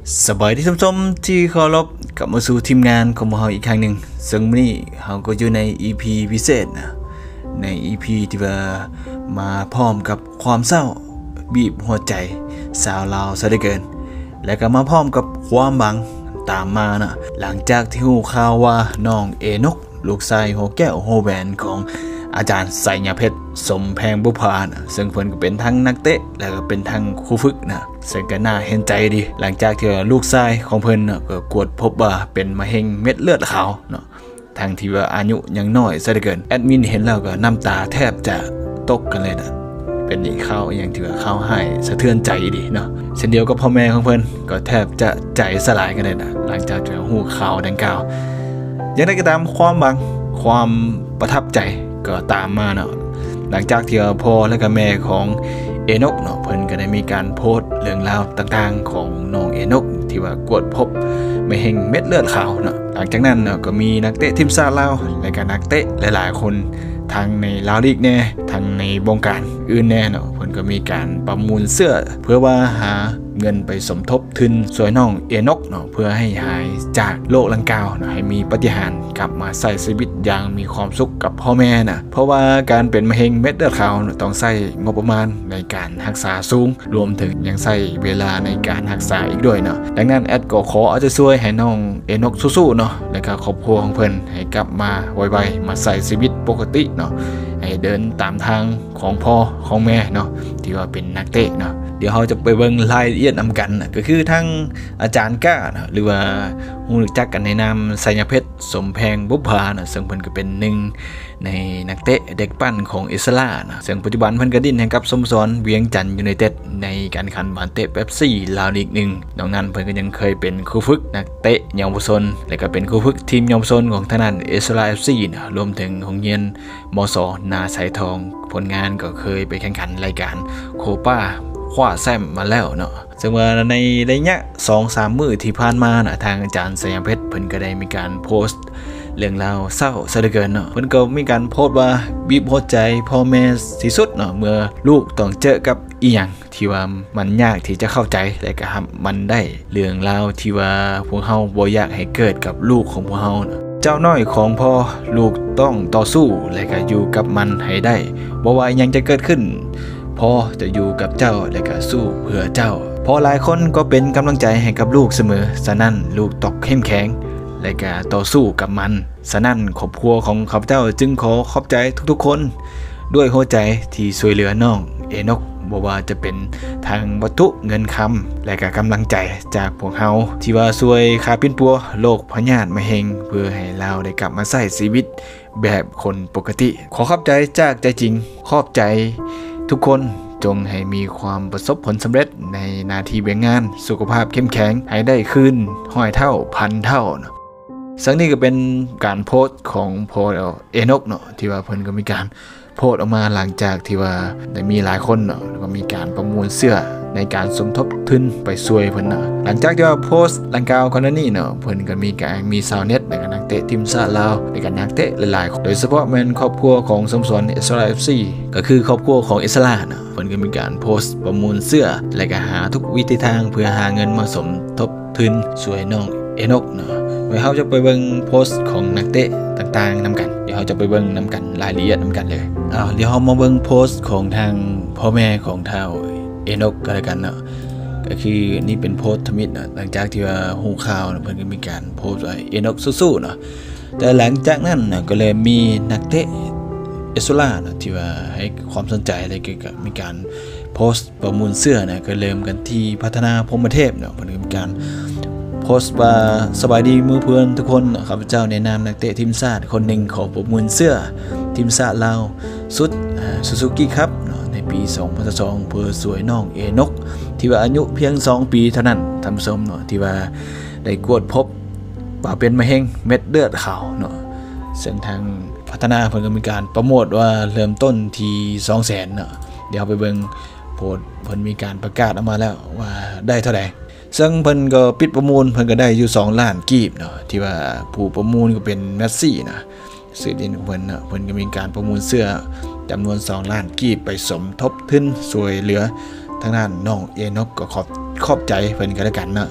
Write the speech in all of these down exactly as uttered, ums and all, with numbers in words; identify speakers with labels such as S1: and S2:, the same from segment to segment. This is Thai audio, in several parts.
S1: สบายที่ส้มๆที่เคารพกลับมาสู่ทีมงานของเราอีกครั้งหนึ่งซึ่งวันนี้เราก็อยู่ใน อี พี พิเศษนะใน อี พี ที่ว่ามาพร้อมกับความเศร้าบีบหัวใจสาวลาวซะเหลือเกินและก็มาพร้อมกับความหวังตามมานะหลังจากที่รู้ข่าวว่าน้องเอนกลูกชายโฮแก้วโฮแวนของอาจารย์ไสยเพชรสมแพงบุพานะซึ่งเพิ่นก็เป็นทั้งนักเตะและก็เป็นทั้งครูฝึกนะซึ่งก็น่าเห็นใจดีหลังจากที่ลูกชายของเพิ่นนะก็กวดพบว่าเป็นมะเร็งเม็ดเลือดขาวเนาะทางที่ว่าอายุยังน้อยซะเหลือเกินแอดมินเห็นแล้วก็น้ำตาแทบจะตกกันเลยนะเป็นอีกข่าวอย่างที่ว่าข่าวให้สะเทือนใจดีเนาะเช่นเดียวกับพ่อแม่ของเพิ่นก็แทบจะใจสลายกันเลยนะหลังจากที่รู้ข่าวดังกล่าวอย่างไรก็ตามความหวังความประทับใจก็ตามมาเนาะหลังจากที่พ่อและก็แม่ของเอนกเนาะเพิ่นก็ได้มีการโพสต์เรื่องราวต่างๆของน้องเอนกที่ว่ากวดพบมะเร็งเม็ดเลือดขาวเนาะหลังจากนั้นเนาะก็มีนักเตะทีมชาติลาวและก็นักเตะหลายๆคนทั้งในลาวลีกแน่ทั้งในวงการอื่นแน่เนาะเพิ่นก็มีการประมูลเสื้อเพื่อว่าหาเงินไปสมทบทุนช่วยน้องเอนกเนาะเพื่อให้หายจากโรคดังกล่าวเนาะให้มีปาฏิหาริย์กลับมาใช้ชีวิตอย่างมีความสุขกับพ่อแม่น่ะเพราะว่าการเป็นมะเร็งเม็ดเลือดขาวต้องใช้งบประมาณในการรักษาสูงรวมถึงยังใช้เวลาในการรักษาอีกด้วยเนาะดังนั้นแอดก็ขอเอาใจช่วยให้น้องเอนกสู้ๆเนาะและก็ครอบครัวของเพิ่นให้กลับมาไวๆมาใช้ชีวิตปกติเนาะให้เดินตามทางของพ่อของแม่เนาะที่ว่าเป็นนักเตะเนาะเดี๋ยวเราจะไปเบิ่งรายละเอียดนำกันนะก็คือทั้งอาจารย์ก้านะหรือว่ารู้จักกันในนามไสยเพชรสมแพงบุพานะซึ่งเพิ่นก็เป็นหนึ่งในนักเตะเด็กปั้นของอิสรานะซึ่งปัจจุบันเพิ่นก็ดิ้นให้กับสโมสรเวียงจันทน์ยูไนเต็ดในการแข่งขันบาลเตะเป๊ปซี่ลาวลีกหนึ่งนอกนั้นเพิ่นก็ยังเคยเป็นครูฝึกนักเตะเยาวชนและก็เป็นครูฝึกทีมเยาวชนของทางด้านอิสรา เอฟ ซี นะรวมถึงโรงเรียนมส.นาสายทองผลงานก็เคยไปแข่งขันรายการโคปาคว้าแชมป์มาแล้วเนาะซึ่งว่าในระยะ สองถึงสาม มื้อที่ผ่านมานะทางอาจารย์ไสยเพชรเพิ่นก็ได้มีการโพสต์เรื่องราวเศร้าซะเหลือเกินเนาะเพิ่นก็มีการโพสต์ว่าบีบหัวใจพ่อแม่ที่สุดเนาะเมื่อลูกต้องเจอกับอีหยังที่ว่ามันยากที่จะเข้าใจและก็ทำมันได้เรื่องราวที่ว่าพวกเฮาบ่อยากให้เกิดกับลูกของพวกเฮาเจ้าน้อยของพ่อลูกต้องต่อสู้และก็อยู่กับมันให้ได้บ่ว่าหยังจะเกิดขึ้นพ่อจะอยู่กับเจ้าและก็สู้เพื่อเจ้าพอหลายคนก็เป็นกำลังใจให้กับลูกเสมอฉะนั้นลูกตอกเข้มแข็งและก็ต่อสู้กับมันฉะนั้นครอบครัวของข้าพเจ้าจึงขอขอบใจทุกๆคนด้วยหัวใจที่ช่วยเหลือน้องเอนกบ่ว่าจะเป็นทางวัตถุเงินคำและก็กำลังใจจากพวกเฮาที่ว่าช่วยคาปิ้นปัวโรคพยาธิมะเร็งเพื่อให้เราได้กลับมาใช้ชีวิตแบบคนปกติขอขอบใจจากใจจริงขอบใจทุกคนจงให้มีความประสบผลสำเร็จในหน้าที่เวียงงานสุขภาพเข้มแข็งให้ได้ขึ้นห้อยเท่าพันเท่าเนาะซึ่งนี่ก็เป็นการโพสต์ของโพสต์เอนกเนาะที่ว่าเพิ่นก็มีการโพสต์ออกมาหลังจากที่ว่าได้มีหลายคนเนาะแล้วก็มีการประมูลเสื้อในการสมทบทุนไปช่วยเพิ่นเนาะหลังจากที่ว่าโพสต์ดังกล่าวก่อนหน้านี้เนาะเพิ่นก็มีการมีชาวเน็ตและก็นักเตะทีมชาติลาวและก็นักเตะหลายๆโดยเฉพาะแม่นครอบครัวของสโมสรอิสรา เอฟ ซี ก็คือครอบครัวของอิสราเนาะเพิ่นก็มีการโพสต์ประมูลเสื้อและก็หาทุกวิธีทางเพื่อหาเงินมาสมทบทุนช่วยน้องเอนกเนาะไว้เฮาจะไปเบิ่งโพสต์ของนักเตะต่างๆนำกันเดี๋ยวเฮาจะไปเบิ่งนำกันรายละเอียดนำกันเลยอ้าวเดี๋ยวเฮามาเบิ่งโพสต์ของทางพ่อแม่ของเฒ่าเอนกก็แล้วกันเนาะก็คือนี่เป็นโพสต์ทมิตเนาะหลังจากที่ว่าฮู้ข่าวเพิ่นก็มีการโพสต์ว่าเอนกสู้ๆเนาะแต่หลังจากนั้นน่ะก็เลยมีนักเตะเอสโซล่าเนาะที่ว่าให้ความสนใจอะไรเกี่ยวกับมีการโพสต์ประมูลเสื้อนะก็เริ่มกันที่พัฒนาพรหมเทพเนาะเพิ่นก็มีการโพสต์ว่าสบายดีมือเพื่อนทุกคนข้าพเจ้าในนามนักเตะทีมชาติคนหนึ่งขอประมูลเสื้อทีมชาติลาวสุดซูซูกิครับในปีสองพันสิบสองเพื่อสวยน้องเอนกที่ว่าอายุเพียงสองปีเท่านั้นท่านผู้ชมเนาะที่ว่าได้กวดพบว่าเป็นมะเร็งเม็ดเลือดขาวเนาะซึ่งทางพัฒนาเพิ่นก็มีการโปรโมทว่าเริ่มต้นที่ สองแสน เนาะเดี๋ยวไปเบิ่งโพสต์เพิ่นมีการประกาศออกมาแล้วว่าได้เท่าใดซึ่งเพิ่นก็ปิดประมูลเพิ่นก็ได้อยู่สองล้านกีบเนาะที่ว่าผู้ประมูลก็เป็นเมสซี่นะสื่อดินของเพิ่นเนาะเพิ่นก็มีการประมูลเสื้อจำนวนสองล้านกีบไปสมทบทุนช่วยเหลือทางด้านน้องเอนกก็ขอบขอบใจเพิ่นก็แล้วกันเนาะ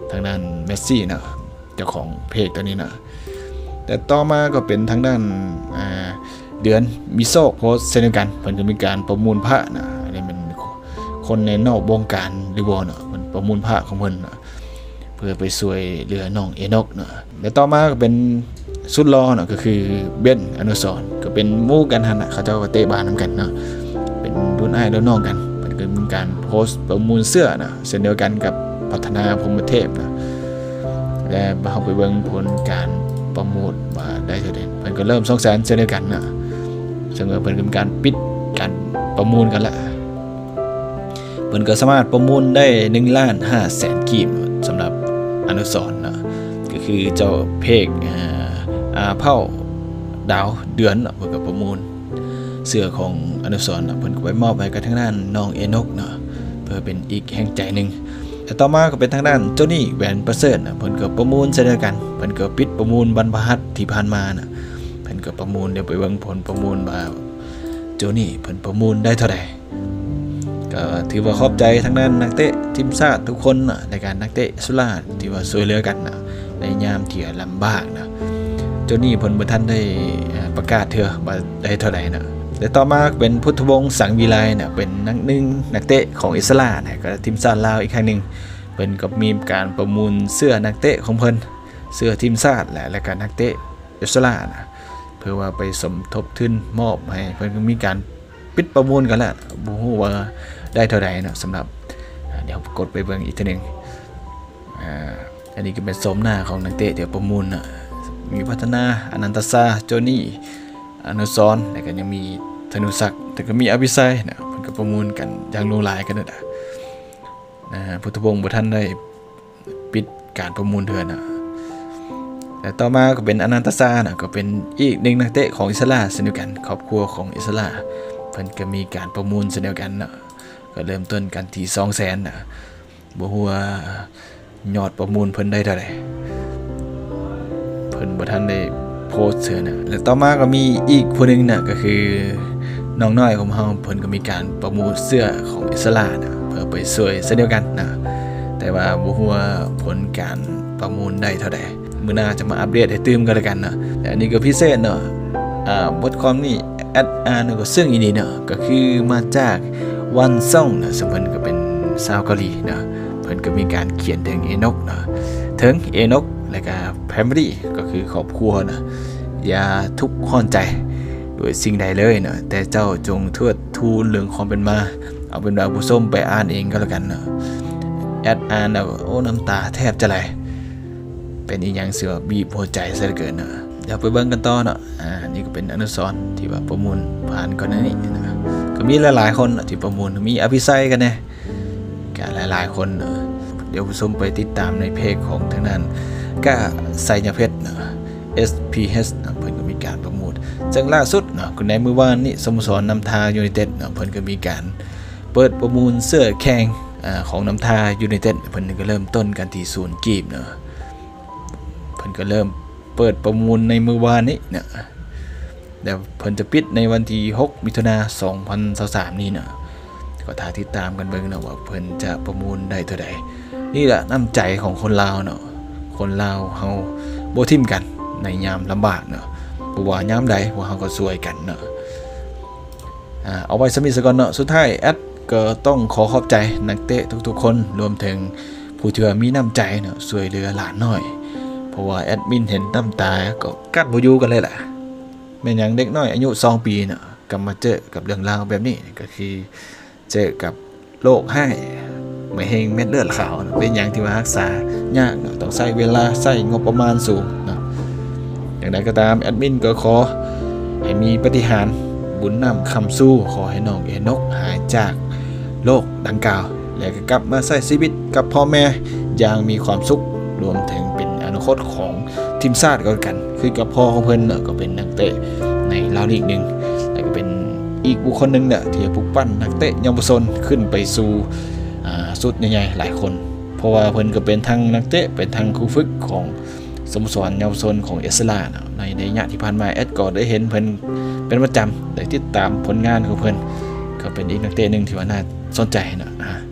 S1: ทางด้านเมสซี่นะเจ้าของเพจตัวนี้นะแต่ต่อมาก็เป็นทางด้านเดือนมิโซะโพสเช่นกันเพิ่นก็มีการประมูลพระนะอันนี้เป็นคนในนอกวงการหรือบ่เนาะเพิ่นประมูลพระของเพิ่นนะเพื่อไปช่วยเหลือน้องเอนกนะแล้วต่อมาก็เป็นสุดรอเนาะก็คือเบนอนุสรณ์ก็เป็นหมู่กันหั่นน่ะเขาเจ้าก็เตะบาสนำกันเนาะเป็นรุ่นอ้ายรุ่นน้องกันเพิ่นก็มีการโพสต์ประมูลเสื้อนะเช่นเดียวกันกับพัฒนาพรหมเทพนะและเฮาไปเบิ่งผลการประมูลว่าได้เท่าใดเพิ่นก็เริ่ม สองแสน เช่นเดียวกันนะซึ่งเพิ่นก็มีการปิดการประมูลกันละเพิ่นก็สามารถประมูลได้ หนึ่งล้านห้าแสน กีบสำหรับอนุสรณ์นะก็คือเจ้าเพกอ่าเผ่าดาวเดือนเพิ่นก็ประมูลเสื้อของอนุสรณ์เพิ่นก็ไปมอบให้กับทางด้านน้องเอนกเนาะเพื่อเป็นอีกแห่งใจนึงแต่ต่อมาก็เป็นทางด้านโจนี่แหวนประเสริฐนะเพิ่นก็ประมูลเช่นเดียวกันเพิ่นก็ปิดประมูลบรรพหัสที่ผ่านมานะเพิ่นก็ประมูลเดี๋ยวไปเบิ่งผลประมูลว่าโจนี่เพิ่นประมูลได้เท่าใดก็ถือว่าขอบใจทางด้านนักเตะทีมชาติทุกคนนะในการนักเตะสุราษฎร์ที่ว่าช่วยเหลือกันนะในยามที่ลำบากนะโจนี่เพิ่นบ่ทันได้ประกาศเถื่อว่าได้เท่าใดนะและต่อมาเป็นพุทธวงศ์สังวิไลนะเป็นนักหนึ่งนักเตะของอิสราเอลนะก็ทีมชาติลาวอีกครั้งนึงเพิ่นก็มีการประมูลเสื้อนักเตะของเพิ่นเสื้อทีมชาติและและก็นักเตะอิสราเอลนะเพื่อว่าไปสมทบทุนมอบให้เพิ่นก็มีการปิดประมูลกันแล้วบ่ฮู้ว่าได้เท่าใดนะสำหรับเดี๋ยวกดไปเบิ่งอีกทีนึงอ่าอันนี้ก็เป็นสมหน้าของนักเตะเดี๋ยวประมูลนะมีพัฒนาอนันตซาโจนี่อนุสรณ์แล้วก็ยังมีธนุศักดิ์แต่ก็มีอภิชัยนะเพิ่นก็ประมูลกันอย่างลงหลายกันนั่นน่ะนะพุทธวงศ์บ่ทันได้ปิดการประมูลเถื่อนะแต่ต่อมาก็เป็นอนันตซานะก็เป็นอีกหนึ่งนักเตะของอิสราเช่นเดียวกันครอบครัวของอิสราเพิ่นก็มีการประมูลเช่นเดียวกันนะก็เริ่มต้นกันที่ สองแสน นะบ่ฮู้ว่ายอดประมูลเพิ่นได้เท่าใดเพิ่นบ่ทันได้โพสต์เสื้อนะแล้วต่อมาก็มีอีกผู้นึงนะก็คือน้องน้อยของเฮาเพิ่นก็มีการประมูลเสื้อของอิสรานะเพื่อไปช่วยเช่นเดียวกันนะแต่ว่าบ่ฮู้ว่าผลการประมูลได้เท่าใดมื้อหน้าจะมาอัปเดตให้ตื่มกันแล้วกันนะแต่อันนี้ก็พิเศษเนาะอ่าบทความนี้แอดอ่านก็ซึ่งอีนี่เนาะก็คือมาจากวันซ่องนะซึ่งเพิ่นก็เป็นชาวเกาหลีนะเพิ่นก็มีการเขียนถึงเอนกนะถึงเอนกและก็แฟมิลี่ก็คือครอบครัวนะอย่าทุกข์ร้อนใจด้วยสิ่งใดเลยนะแต่เจ้าจงเทิดทูนเรื่องความเป็นมาเอาเป็นว่าผู้ชมไปอ่านเองก็แล้วกันนะแอดอ่านแล้วโอ้น้ำตาแทบจะไหลเป็นอีหยังเสือบีบหัวใจซะเหลือเกินนะเดี๋ยวไปเบิ่งกันต่อเนาะอ่านี่ก็เป็นอนุสรณ์ที่ว่าประมูลผ่านก่อนหน้านี้นะก็มีหลายๆคนที่ประมูลมีอภิชัยกันแน่ก็หลายๆคนนะเดี๋ยวผู้ชมไปติดตามในเพจของทางนั้นก็ไซญเพชรนะ เอส พี เอช นะเพิ่นก็มีการประมูลซึ่งล่าสุดเนาะในมื้อวานนี้สโมสรน้ำทายูไนเต็ดเนาะเพิ่นก็มีการเปิดประมูลเสื้อแข่งอ่าของน้ำทายูไนเต็ดเพิ่นก็เริ่มต้นกันที่ศูนย์กีบเนาะเพิ่นก็เริ่มเปิดประมูลในมื้อวานนี้เนี่ยเดี๋ยวเพิ่นจะปิดในวันที่หกมิถุนายนสองพันยี่สิบสามนี้เนาะก็ถ้าติดตามกันเบิ่งเนาะว่าเพิ่นจะประมูลได้เท่าใดนี่แหละน้ำใจของคนลาวเนาะคนลาวเฮาบ่ทิ่มกันในยามลำบากเนาะบ่ว่ายามใดว่าเฮาก็ช่วยกันเนาะอ่าเอาไว้สมิสก่อนเนาะสุดท้ายแอดก็ต้องขอขอบใจนักเตะทุกๆคนรวมถึงผู้ที่มีน้ำใจเนาะช่วยเหลือหลานน้อยเพราะว่าแอดมินเห็นน้ำตาก็กัดบ่อยู่กันเลยล่ะแม่นหยังเด็กน้อยอายุสองปีเนาะก็มาเจอกับเรื่องราวแบบนี้ก็คือเจอกับโรคไห้ไม่เฮงเม็ดเลือดขาวเป็นอย่างที่ว่ารักษายากเนาะต้องใช้เวลาใช้งบประมาณสูงเนาะอย่างไรก็ตามแอดมินก็ขอให้มีปาฏิหาริย์บุญนำคำสู้ขอให้น้องเอนกหายจากโรคดังกล่าวและก็กลับมาใช้ชีวิตกับพ่อแม่อย่างมีความสุขรวมถึงเป็นอนาคตของทีมชาติก็กันคือกับพ่อของเพิ่นเนาะก็เป็นนักเตะในลาวลีกหนึ่งและก็เป็นอีกบุคคลหนึ่งเนี่ยที่จะปลุกปั้นนักเตะเยาวชนขึ้นไปสู่สุดใหญ่ๆหลายคนเพราะว่าเพิ่นก็เป็นทั้งนักเตะเป็นทั้งครูฝึกของสโมสรเยาวชนของเอสลาในในระยะที่ผ่านมาแอดก็ได้เห็นเพิ่นเป็นประจำได้ติดตามผลงานของเพิ่นก็เป็นอีกนักเตะหนึ่งที่ว่าน่าสนใจนะ